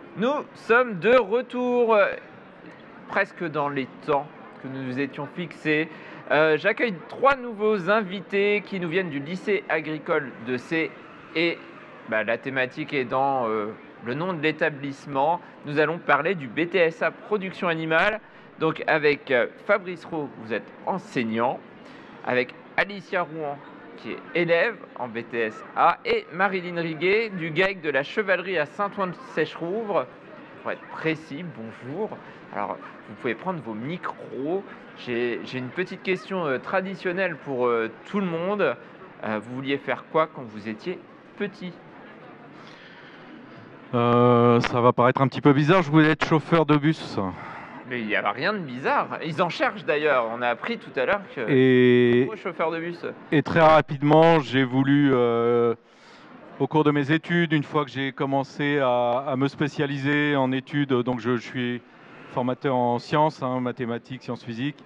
Nous sommes de retour, presque dans les temps que nous nous étions fixés. J'accueille 3 nouveaux invités qui nous viennent du lycée agricole de C et la thématique est dans le nom de l'établissement. Nous allons parler du BTSA production animale. Donc avec Fabrice Roux, vous êtes enseignant, avec Alicia Rouen, qui est élève en BTSA, et Marilyn Riguet du GAEC de la Chevalerie à Saint-Ouen-de-Sècherouvre. Pour être précis, bonjour. Alors, vous pouvez prendre vos micros. J'ai une petite question traditionnelle pour tout le monde. Vous vouliez faire quoi quand vous étiez petit? Ça va paraître un petit peu bizarre, je voulais être chauffeur de bus. Mais il n'y a rien de bizarre. Ils en cherchent d'ailleurs. On a appris tout à l'heure que chauffeur de bus. Et très rapidement, j'ai voulu, au cours de mes études, une fois que j'ai commencé à me spécialiser en études, donc je suis formateur en sciences, mathématiques, sciences physiques,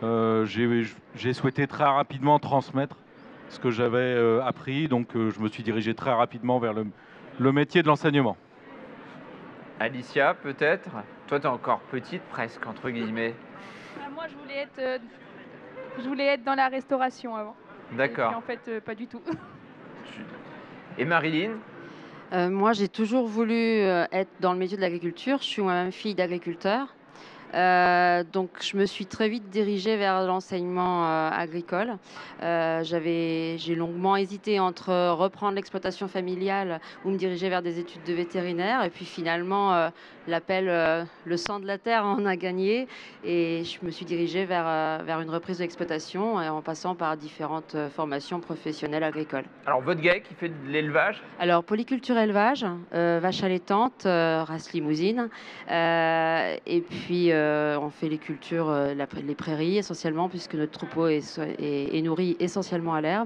j'ai souhaité très rapidement transmettre ce que j'avais appris, donc je me suis dirigé très rapidement vers le métier de l'enseignement. Alicia, peut-être? Toi, tu es encore petite, presque, entre guillemets. Moi, je voulais être dans la restauration avant. D'accord. Et puis, en fait, pas du tout. Et Marilyn? Moi, j'ai toujours voulu être dans le métier de l'agriculture. Je suis moi-même fille d'agriculteur. Donc, je me suis très vite dirigée vers l'enseignement agricole. J'ai longuement hésité entre reprendre l'exploitation familiale ou me diriger vers des études de vétérinaire. Et puis finalement, l'appel Le sang de la terre en a gagné. Et je me suis dirigée vers une reprise de l'exploitation en passant par différentes formations professionnelles agricoles. Alors, votre GAEC, qui fait de l'élevage? Alors, polyculture élevage, vache allaitante, race limousine. Et puis, on fait les cultures, les prairies essentiellement, puisque notre troupeau est nourri essentiellement à l'herbe.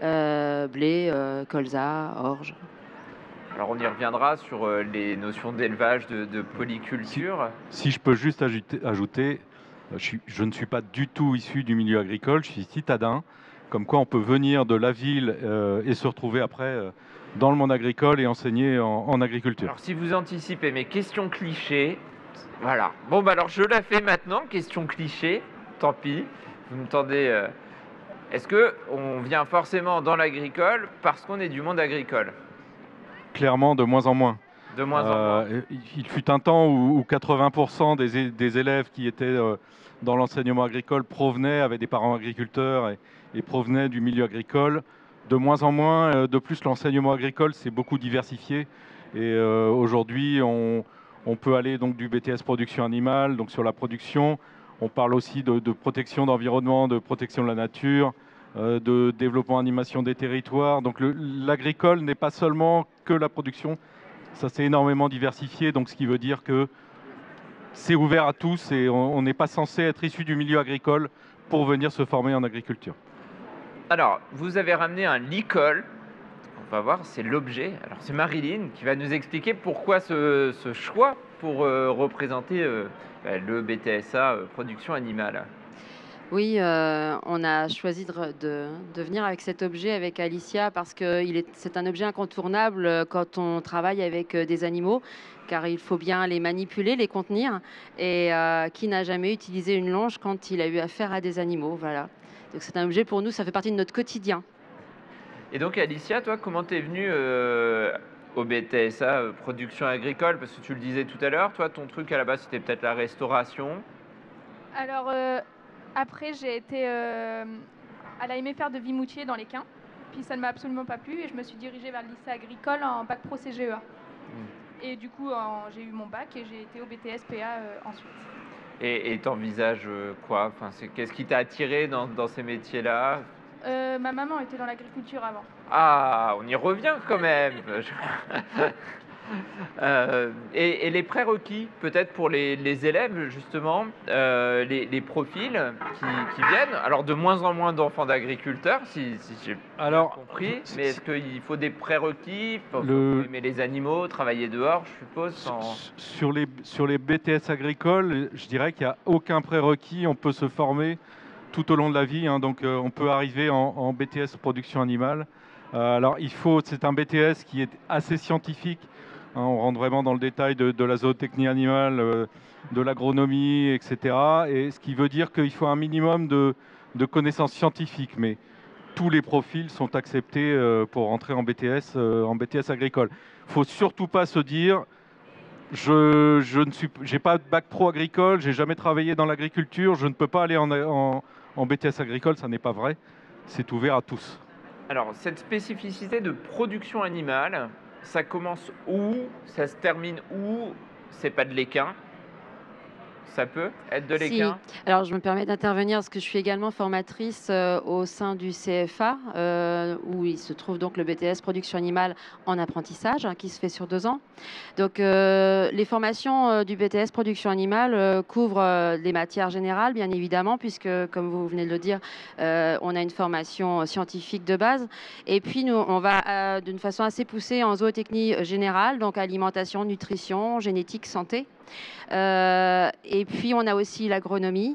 Blé, colza, orge. Alors on y reviendra sur les notions d'élevage, de polyculture. Si je peux juste ajouter, je ne suis pas du tout issu du milieu agricole, je suis citadin, comme quoi on peut venir de la ville et se retrouver après dans le monde agricole et enseigner en agriculture. Alors si vous anticipez mes questions clichés, voilà. Bon alors je la fais maintenant, question cliché, tant pis, vous me tendez... Est-ce qu'on vient forcément dans l'agricole parce qu'on est du monde agricole? Clairement, de moins en moins. De moins en moins. Il fut un temps où 80% des élèves qui étaient dans l'enseignement agricole avaient des parents agriculteurs et provenaient du milieu agricole. De moins en moins, de plus l'enseignement agricole s'est beaucoup diversifié et aujourd'hui on peut aller donc du BTS production animale, donc sur la production. On parle aussi de protection d'environnement, de protection de la nature, de développement animation des territoires. Donc l'agricole n'est pas seulement que la production, ça s'est énormément diversifié, donc ce qui veut dire que c'est ouvert à tous et on n'est pas censé être issu du milieu agricole pour venir se former en agriculture. Alors, vous avez ramené un licol, on va voir, c'est l'objet. Alors c'est Marilyn qui va nous expliquer pourquoi ce choix pour représenter le BTSA production animale. Oui, on a choisi de venir avec cet objet avec Alicia parce que c'est un objet incontournable quand on travaille avec des animaux, car il faut bien les manipuler, les contenir. Et qui n'a jamais utilisé une longe quand il a eu affaire à des animaux, voilà. Donc c'est un objet pour nous, ça fait partie de notre quotidien. Et donc Alicia, toi, comment t'es venue au BTSA production agricole? Parce que tu le disais tout à l'heure, toi, ton truc à la base, c'était peut-être la restauration. Alors, après, j'ai été à l'AME faire de Vimoutier dans les Quins. Puis ça ne m'a absolument pas plu et je me suis dirigée vers le lycée agricole en bac pro CGEA. Et du coup, j'ai eu mon bac et j'ai été au BTS PA ensuite. Et t'envisages quoi? Qu'est-ce qui t'a attiré dans ces métiers-là? Ma maman était dans l'agriculture avant. Ah, on y revient quand même. Et les prérequis, peut-être pour les élèves, justement, les profils qui viennent. Alors, de moins en moins d'enfants d'agriculteurs, si j'ai bien compris. Mais est-ce qu'il faut des prérequis? Faut aimer les animaux, travailler dehors, je suppose. Sur les BTS agricoles, je dirais qu'il n'y a aucun prérequis. On peut se former tout au long de la vie. Donc, on peut arriver en BTS production animale. Alors, c'est un BTS qui est assez scientifique. hein, on rentre vraiment dans le détail de la zootechnie animale, de l'agronomie, etc. Et ce qui veut dire qu'il faut un minimum de connaissances scientifiques. Mais tous les profils sont acceptés pour rentrer en BTS agricole. Il ne faut surtout pas se dire je n'ai pas de bac pro agricole, j'ai jamais travaillé dans l'agriculture, je ne peux pas aller en BTS agricole, ça n'est pas vrai. C'est ouvert à tous. Alors, cette spécificité de production animale, ça commence où? Ça se termine où? C'est pas de l'équin? Ça peut être de Si, l'équin? alors je me permets d'intervenir parce que je suis également formatrice au sein du CFA, où il se trouve donc le BTS production animale en apprentissage, hein, qui se fait sur 2 ans. Donc les formations du BTS production animale couvrent les matières générales, bien évidemment, puisque comme vous venez de le dire, on a une formation scientifique de base. Et puis nous, on va d'une façon assez poussée en zootechnie générale, donc alimentation, nutrition, génétique, santé. Et puis on a aussi l'agronomie,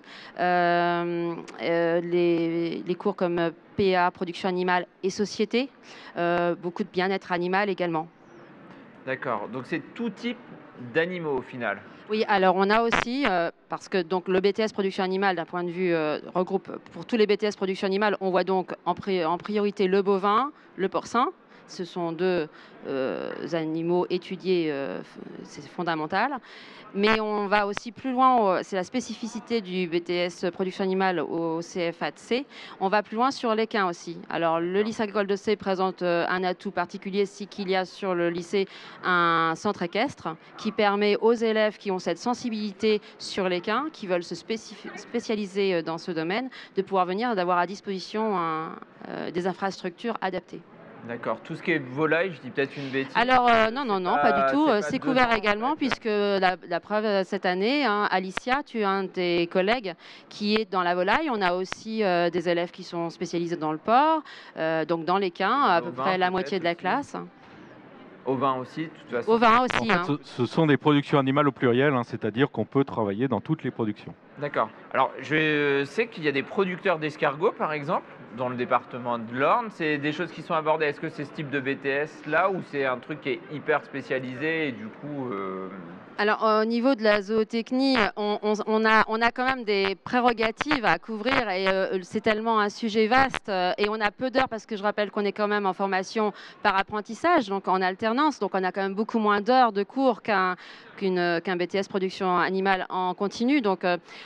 les cours comme PA, production animale et société, beaucoup de bien-être animal également. D'accord, donc c'est tout type d'animaux au final. Oui, alors on a aussi, parce que donc, le BTS production animale, d'un point de vue regroupe pour tous les BTS production animale, on voit donc en priorité le bovin, le porcin. Ce sont 2 animaux étudiés, c'est fondamental. Mais on va aussi plus loin, c'est la spécificité du BTS production animale au CFA de C. On va plus loin sur l'équin aussi. Alors le lycée agricole de C présente un atout particulier, c'est qu'il y a sur le lycée un centre équestre qui permet aux élèves qui ont cette sensibilité sur l'équin, qui veulent se spécialiser dans ce domaine, de pouvoir venir et d'avoir à disposition des infrastructures adaptées. D'accord, tout ce qui est volaille, je dis peut-être une bêtise. Alors non, pas du tout. C'est couvert dedans, également, en fait. puisque la preuve cette année, hein, Alicia, tu as un de tes collègues qui est dans la volaille. On a aussi des élèves qui sont spécialisés dans le porc, donc dans l'équin, à peu Au vin, près la moitié de la peut-être classe. Au vin aussi, de toute façon. Au vin En aussi. fait, Hein. ce sont des productions animales au pluriel, hein, c'est-à-dire qu'on peut travailler dans toutes les productions. D'accord. Alors, je sais qu'il y a des producteurs d'escargots, par exemple, dans le département de l'Orne. C'est des choses qui sont abordées. Est-ce que c'est ce type de BTS là ou c'est un truc qui est hyper spécialisé et du coup. Alors, au niveau de la zootechnie, on a quand même des prérogatives à couvrir et c'est tellement un sujet vaste et on a peu d'heures parce que je rappelle qu'on est quand même en formation par apprentissage, donc en alternance, donc on a quand même beaucoup moins d'heures de cours qu'un BTS production animale en continu. Donc,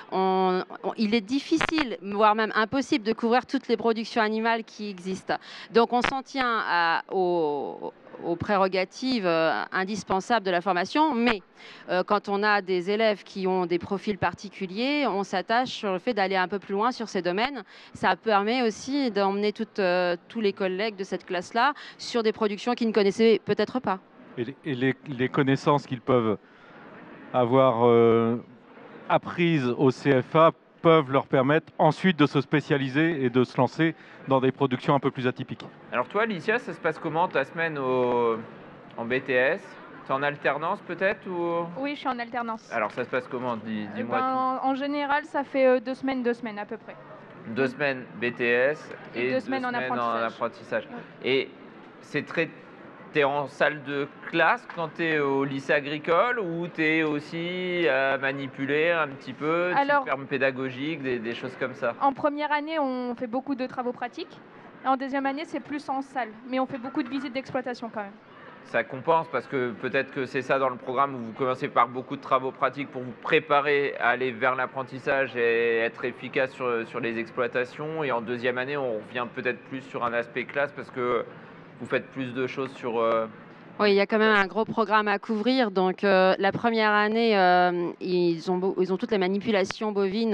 il est difficile, voire même impossible, de couvrir toutes les productions animales qui existent. Donc, on s'en tient aux prérogatives indispensables de la formation, mais quand on a des élèves qui ont des profils particuliers, on s'attache sur le fait d'aller un peu plus loin sur ces domaines. Ça permet aussi d'emmener tous les collègues de cette classe-là sur des productions qu'ils ne connaissaient peut-être pas. Et les connaissances qu'ils peuvent avoir apprises au CFA peuvent leur permettre ensuite de se spécialiser et de se lancer dans des productions un peu plus atypiques. Alors, toi, Alicia, ça se passe comment ta semaine en BTS? Tu es en alternance peut-être ou... Oui, je suis en alternance. Alors, ça se passe comment? Dis-moi tout. En général, ça fait 2 semaines à peu près. 2 semaines BTS et 2 semaines en apprentissage. Ouais. Et c'est très... T'es en salle de classe quand tu es au lycée agricole ou tu es aussi à manipuler un petit peu, Alors, termes pédagogiques, des choses comme ça? En première année, on fait beaucoup de travaux pratiques. Et en deuxième année, c'est plus en salle. Mais on fait beaucoup de visites d'exploitation quand même. Ça compense parce que peut-être que c'est ça dans le programme où vous commencez par beaucoup de travaux pratiques pour vous préparer à aller vers l'apprentissage et être efficace sur les exploitations. Et en deuxième année, on revient peut-être plus sur un aspect classe parce que vous faites plus de choses sur... Oui, il y a quand même un gros programme à couvrir. Donc, la première année, ils ont toutes les manipulations bovines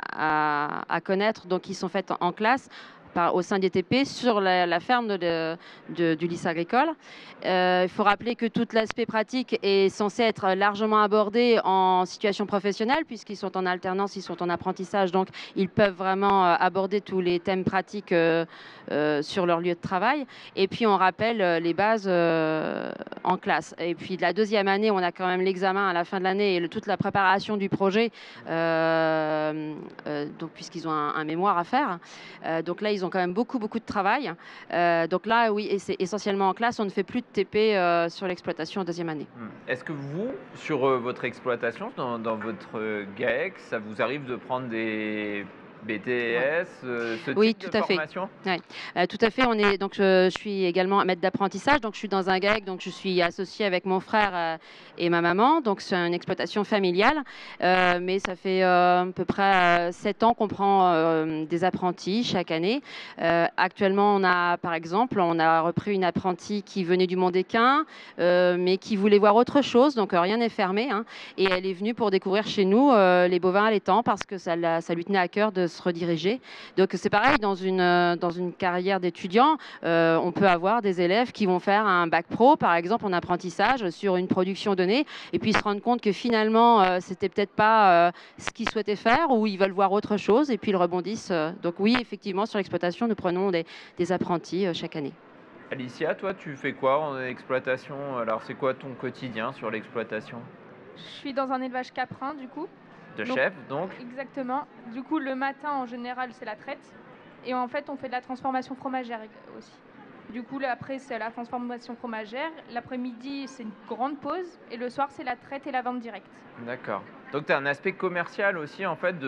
à connaître. Donc, ils sont faites en classe au sein des TP sur la ferme du lycée agricole. Il faut rappeler que tout l'aspect pratique est censé être largement abordé en situation professionnelle puisqu'ils sont en alternance, ils sont en apprentissage, donc ils peuvent vraiment aborder tous les thèmes pratiques sur leur lieu de travail. Et puis on rappelle les bases en classe. Et puis de la deuxième année, on a quand même l'examen à la fin de l'année et toute la préparation du projet, donc puisqu'ils ont un mémoire à faire. Donc là, ils ont quand même beaucoup de travail. Donc là, oui, et c'est essentiellement en classe, on ne fait plus de TP sur l'exploitation en deuxième année. Est-ce que vous, sur votre exploitation, dans votre GAEC, ça vous arrive de prendre des BTS, ce Oui, type de tout à fait. formation? Ouais. Tout à fait. Donc, je suis également maître d'apprentissage. Donc, je suis dans un GAEC. Donc, je suis associée avec mon frère et ma maman. Donc, c'est une exploitation familiale. Mais ça fait à peu près 7 ans qu'on prend des apprentis chaque année. Actuellement, par exemple, on a repris une apprentie qui venait du Mont-des-Quins, mais qui voulait voir autre chose. Donc, rien n'est fermé. Hein. Et elle est venue pour découvrir chez nous les bovins allaitants parce que ça lui tenait à cœur de se rediriger. Donc, c'est pareil, dans une carrière d'étudiant, on peut avoir des élèves qui vont faire un bac pro, par exemple, en apprentissage sur une production donnée, et puis se rendre compte que finalement, c'était peut-être pas ce qu'ils souhaitaient faire, ou ils veulent voir autre chose, et puis ils rebondissent. Donc oui, effectivement, sur l'exploitation, nous prenons des apprentis chaque année. Alicia, toi, tu fais quoi en exploitation? Alors, c'est quoi ton quotidien sur l'exploitation? Je suis dans un élevage caprin, du coup. De chef, donc? Exactement. Du coup, le matin, en général, c'est la traite. Et en fait, on fait de la transformation fromagère aussi. Du coup, là, après, c'est la transformation fromagère. L'après-midi, c'est une grande pause. Et le soir, c'est la traite et la vente directe. D'accord. Donc, tu as un aspect commercial aussi, en fait,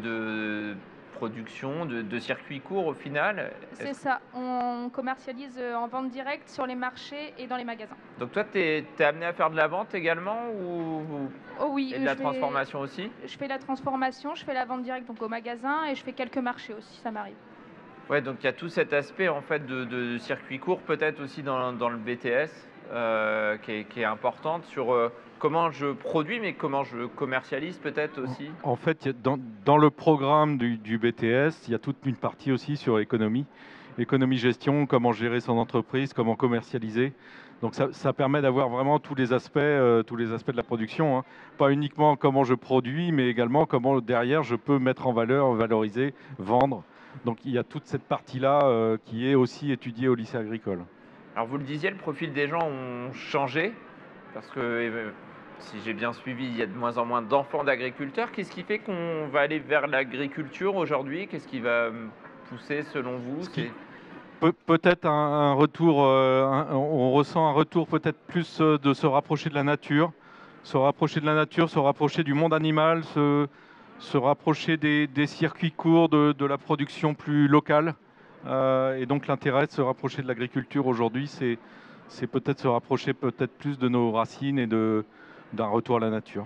de production, de circuit court au final. C'est ça. On commercialise en vente directe sur les marchés et dans les magasins. Donc, toi, tu es amené à faire de la vente également Oh oui, et de la transformation aussi? Je fais la transformation, je fais la vente directe donc au magasin et je fais quelques marchés aussi, ça m'arrive. Ouais, donc il y a tout cet aspect en fait de circuit court peut-être aussi dans le BTS qui est importante sur comment je produis mais comment je commercialise peut-être aussi. En fait, dans le programme du BTS, il y a toute une partie aussi sur économie gestion, comment gérer son entreprise, comment commercialiser. Donc ça permet d'avoir vraiment tous les aspects de la production, hein. Pas uniquement comment je produis, mais également comment derrière je peux mettre en valeur, valoriser, vendre. Donc il y a toute cette partie-là qui est aussi étudiée au lycée agricole. Alors vous le disiez, le profil des gens ont changé parce que si j'ai bien suivi, il y a de moins en moins d'enfants d'agriculteurs. Qu'est-ce qui fait qu'on va aller vers l'agriculture aujourd'hui? Qu'est-ce qui va pousser selon vous? Peut-être un retour, on ressent un retour peut-être plus de se rapprocher de la nature, se rapprocher du monde animal, se rapprocher des circuits courts, de la production plus locale. Et donc l'intérêt de se rapprocher de l'agriculture aujourd'hui, c'est peut-être se rapprocher peut-être plus de nos racines et d'un retour à la nature.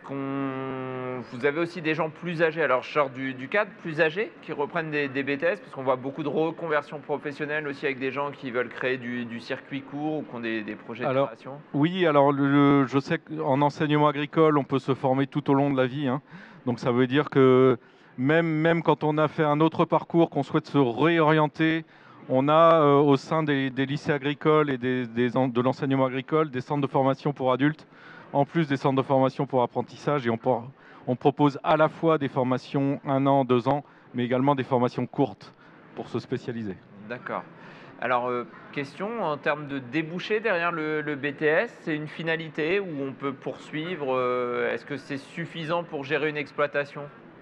Vous avez aussi des gens plus âgés, alors je sors du cadre, plus âgés, qui reprennent des BTS, parce qu'on voit beaucoup de reconversions professionnelles aussi avec des gens qui veulent créer du circuit court ou qui ont des projets de création? Oui, alors je sais qu'en enseignement agricole, on peut se former tout au long de la vie, hein. Donc ça veut dire que même quand on a fait un autre parcours, qu'on souhaite se réorienter, on a au sein des lycées agricoles et de l'enseignement agricole des centres de formation pour adultes, en plus des centres de formation pour apprentissage, et on propose à la fois des formations 1 an, 2 ans, mais également des formations courtes pour se spécialiser. D'accord. Alors, question, en termes de débouchés derrière le BTS, c'est une finalité où on peut poursuivre? Est-ce que c'est suffisant pour gérer une exploitation?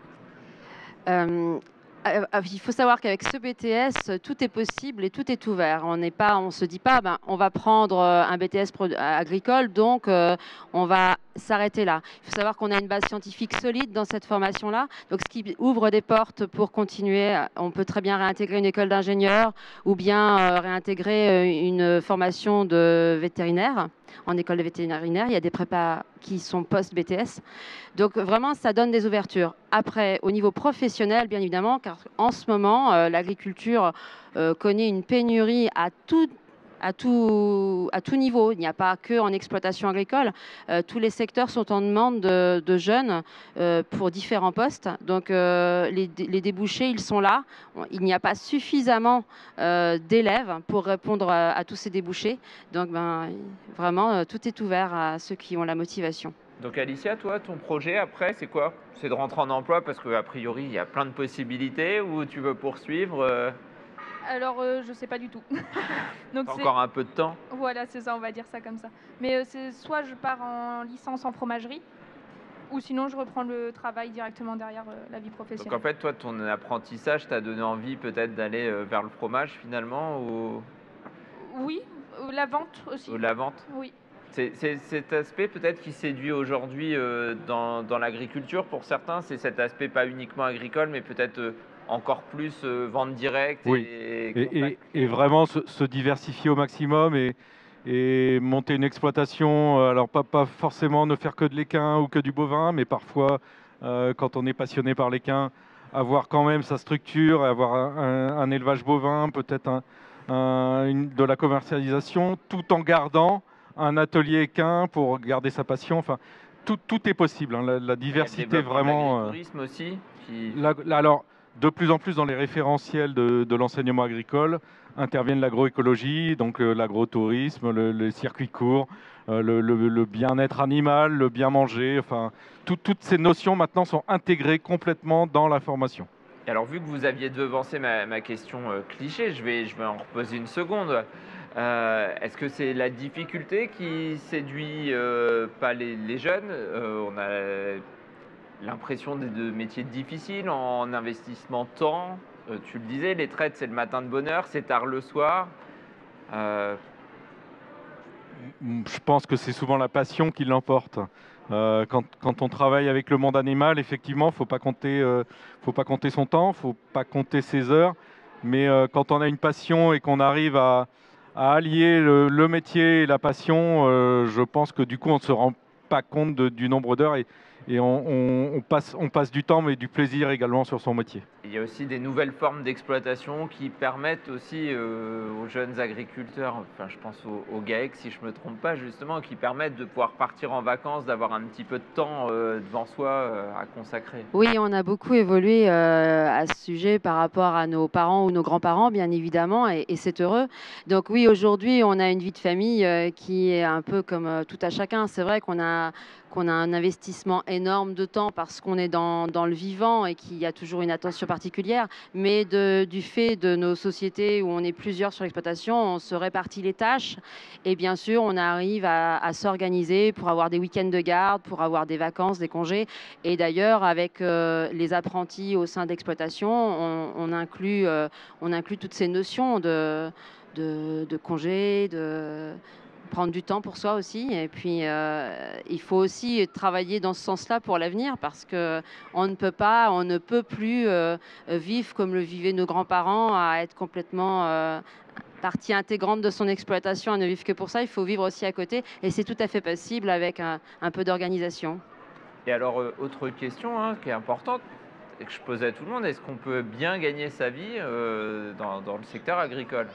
Il faut savoir qu'avec ce BTS, tout est possible et tout est ouvert. On se dit pas, on va prendre un BTS agricole, donc on va s'arrêter là. Il faut savoir qu'on a une base scientifique solide dans cette formation-là, donc ce qui ouvre des portes pour continuer. On peut très bien réintégrer une école d'ingénieur ou bien réintégrer une formation de vétérinaire. En école de vétérinaire, il y a des prépas qui sont post-BTS. Donc vraiment, ça donne des ouvertures. Après, au niveau professionnel, bien évidemment, car en ce moment, l'agriculture connaît une pénurie à tout niveau. Il n'y a pas que en exploitation agricole. Tous les secteurs sont en demande de jeunes pour différents postes. Donc les débouchés, ils sont là. Il n'y a pas suffisamment d'élèves pour répondre à tous ces débouchés. Donc vraiment, tout est ouvert à ceux qui ont la motivation. Donc Alicia, toi, ton projet après, c'est quoi? C'est de rentrer en emploi parce qu'a priori, il y a plein de possibilités, ou tu veux poursuivre? Alors, je sais pas du tout. Donc Encore un peu de temps? Voilà, c'est ça, on va dire ça comme ça. Mais c'est soit je pars en licence en fromagerie, Ou sinon, je reprends le travail directement derrière la vie Donc professionnelle. en fait, toi, ton apprentissage t'a donné envie peut-être d'aller vers le fromage finalement Oui, la vente aussi. ou la vente? Oui. C'est cet aspect peut-être qui séduit aujourd'hui dans l'agriculture pour certains, c'est cet aspect pas uniquement agricole, mais peut-être encore plus vente directe Oui. et Et, contact et client. vraiment se diversifier au maximum et monter une exploitation. Alors pas forcément ne faire que de l'équin ou que du bovin, mais parfois, quand on est passionné par l'équin, avoir quand même sa structure, avoir un élevage bovin, peut-être de la commercialisation, tout en gardant un atelier équin pour garder sa passion. Enfin, tout est possible, hein. La Il y a le diversité développement de vraiment. l'agritourisme aussi qui Alors, de plus en plus dans les référentiels de l'enseignement agricole interviennent l'agroécologie, donc l'agrotourisme, les circuits courts, le bien-être animal, le bien manger. Enfin, toutes ces notions maintenant sont intégrées complètement dans la formation. Et alors, vu que vous aviez devancé ma question cliché, je vais en reposer une seconde. Est-ce que c'est la difficulté qui séduit pas les jeunes? On a l'impression de métiers difficiles en investissement temps. Tu le disais, les traites, c'est le matin de bonne heure, c'est tard le soir. Euh, Je pense que c'est souvent la passion qui l'emporte. Quand on travaille avec le monde animal, effectivement, faut pas compter son temps, faut pas compter ses heures. Mais quand on a une passion et qu'on arrive à allier le métier et la passion, je pense que du coup, on ne se rend pas compte du nombre d'heures et on passe du temps, mais du plaisir également sur son métier. il y a aussi des nouvelles formes d'exploitation qui permettent aussi aux jeunes agriculteurs, enfin je pense aux GAEC si je ne me trompe pas justement, qui permettent de pouvoir partir en vacances, d'avoir un petit peu de temps devant soi à consacrer. Oui, on a beaucoup évolué à ce sujet par rapport à nos parents ou nos grands-parents, bien évidemment, et c'est heureux. Donc oui, aujourd'hui, on a une vie de famille qui est un peu comme tout à chacun. C'est vrai qu'on a un investissement énorme de temps parce qu'on est dans le vivant et qu'il y a toujours une attention particulière. Mais du fait de nos sociétés où on est plusieurs sur l'exploitation, on se répartit les tâches et bien sûr, on arrive à s'organiser pour avoir des week-ends de garde, pour avoir des vacances, des congés. Et d'ailleurs, avec les apprentis au sein d'exploitation, on inclut toutes ces notions de congé, de prendre du temps pour soi aussi. Et puis, il faut aussi travailler dans ce sens-là pour l'avenir parce qu'on ne peut plus vivre comme le vivaient nos grands-parents, à être complètement partie intégrante de son exploitation, à ne vivre que pour ça. Il faut vivre aussi à côté et c'est tout à fait possible avec un peu d'organisation. Et alors, autre question hein, qui est importante et que je pose à tout le monde, est-ce qu'on peut bien gagner sa vie dans le secteur agricole?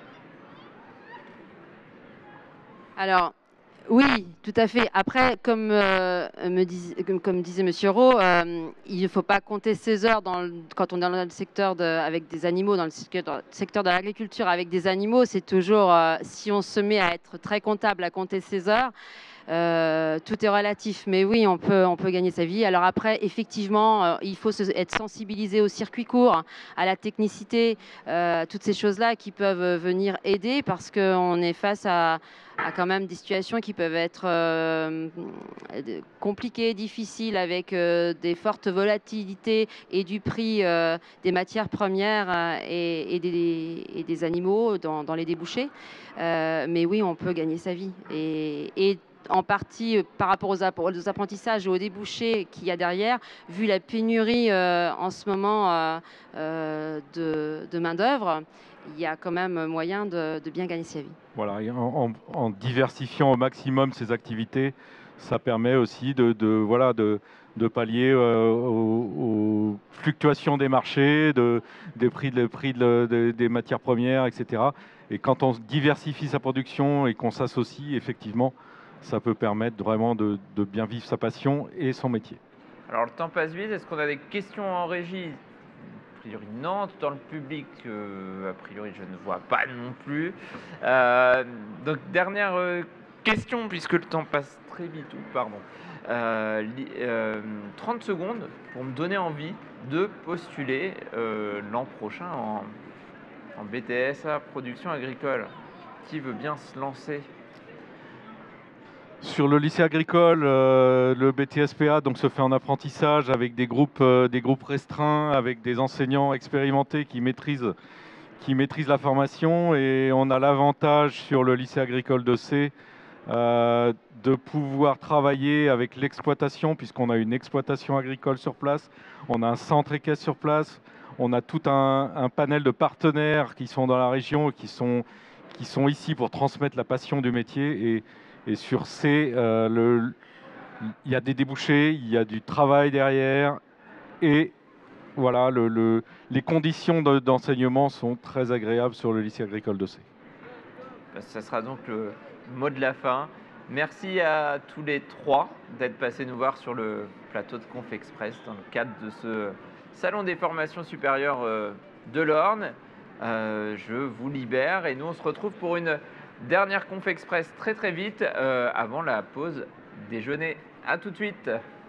Alors, oui, tout à fait. Après, comme disait Monsieur Rowe, il ne faut pas compter ses heures quand on est dans le secteur avec des animaux, dans le secteur de l'agriculture avec des animaux. C'est toujours, si on se met à être très comptable, à compter ses heures, tout est relatif, mais oui, on peut gagner sa vie. Alors après, effectivement, il faut être sensibilisé au circuit court, à la technicité, toutes ces choses-là qui peuvent venir aider parce qu'on est face à quand même des situations qui peuvent être compliquées, difficiles, avec des fortes volatilités et du prix des matières premières et des animaux dans les débouchés. Mais oui, on peut gagner sa vie. Et en partie par rapport aux apprentissages et aux débouchés qu'il y a derrière, vu la pénurie en ce moment de main-d'œuvre, il y a quand même moyen de bien gagner sa vie. Voilà, et en diversifiant au maximum ses activités, ça permet aussi de pallier aux fluctuations des marchés, des prix des matières premières, etc. Et quand on diversifie sa production et qu'on s'associe, effectivement, ça peut permettre vraiment de bien vivre sa passion et son métier. Alors, le temps passe vite. Est-ce qu'on a des questions en régie? A priori, non. Dans le public, a priori, je ne vois pas non plus. Donc, dernière question, puisque le temps passe très vite. Pardon. 30 secondes pour me donner envie de postuler l'an prochain en BTSA production agricole. Qui veut bien se lancer? Sur le lycée agricole, le BTSPA donc, se fait en apprentissage avec des groupes restreints, avec des enseignants expérimentés qui maîtrisent la formation. Et on a l'avantage sur le lycée agricole de C de pouvoir travailler avec l'exploitation, puisqu'on a une exploitation agricole sur place, on a un centre équestre sur place, on a tout un panel de partenaires qui sont dans la région et qui sont ici pour transmettre la passion du métier. Et sur C, il y a des débouchés, il y a du travail derrière, et voilà, les conditions d'enseignement sont très agréables sur le lycée agricole de C. Ça sera donc le mot de la fin. Merci à tous les trois d'être passés nous voir sur le plateau de Conf Express dans le cadre de ce Salon des formations supérieures de l'Orne. Je vous libère et nous on se retrouve pour une dernière Conf Express très vite avant la pause déjeuner. À tout de suite.